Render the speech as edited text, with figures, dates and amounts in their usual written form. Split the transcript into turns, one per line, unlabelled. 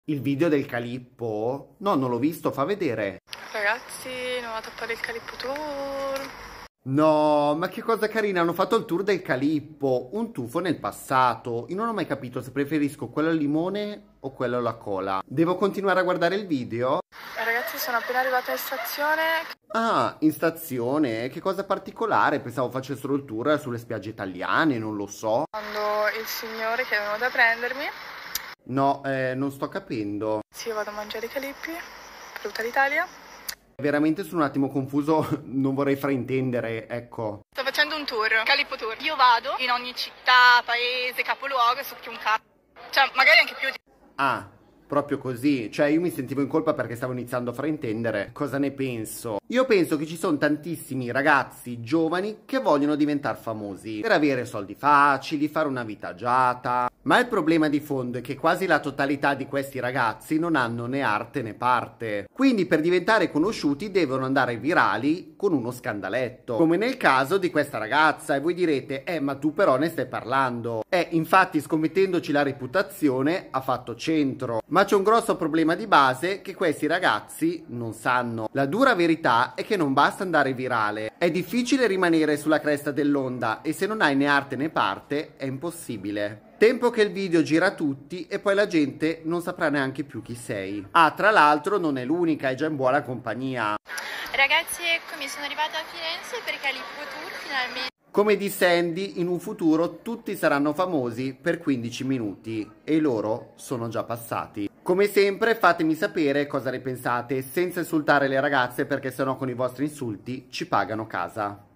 Il video del Calippo? No, non l'ho visto, fa vedere.
Ragazzi, nuova tappa del Calippo Tour.
No, ma che cosa carina, hanno fatto il tour del Calippo, un tuffo nel passato. Io non ho mai capito se preferisco quello al limone o quello alla cola. Devo continuare a guardare il video?
Ragazzi, sono appena arrivata in stazione.
Ah, in stazione? Che cosa particolare, pensavo facessero il tour sulle spiagge italiane, non lo so.
Quando il signore che è venuto a prendermi.
No, non sto capendo.
Sì, io vado a mangiare i calippi per tutta l'Italia.
Veramente sono un attimo confuso, non vorrei fraintendere, ecco.
Sto facendo un tour, Calippo Tour. Io vado in ogni città, paese, capoluogo e succhio un cazzo. Cioè, magari anche più di...
Ah, proprio così, cioè io mi sentivo in colpa perché stavo iniziando a fraintendere. Cosa ne penso? Io penso che ci sono tantissimi ragazzi giovani che vogliono diventare famosi per avere soldi facili, fare una vita agiata. Ma il problema di fondo è che quasi la totalità di questi ragazzi non hanno né arte né parte. Quindi per diventare conosciuti devono andare virali con uno scandaletto. Come nel caso di questa ragazza. E voi direte, ma tu però ne stai parlando. Infatti scommettendoci la reputazione ha fatto centro. Ma c'è un grosso problema di base che questi ragazzi non sanno. La dura verità è che non basta andare virale. È difficile rimanere sulla cresta dell'onda e se non hai né arte né parte è impossibile. Tempo che il video gira a tutti e poi la gente non saprà neanche più chi sei. Ah, tra l'altro non è l'unica, è già in buona compagnia.
Ragazzi, eccomi, sono arrivata a Firenze per Calippo Tour finalmente.
Come disse Andy, in un futuro tutti saranno famosi per 15 minuti e loro sono già passati. Come sempre fatemi sapere cosa ne pensate senza insultare le ragazze perché sennò con i vostri insulti ci pagano casa.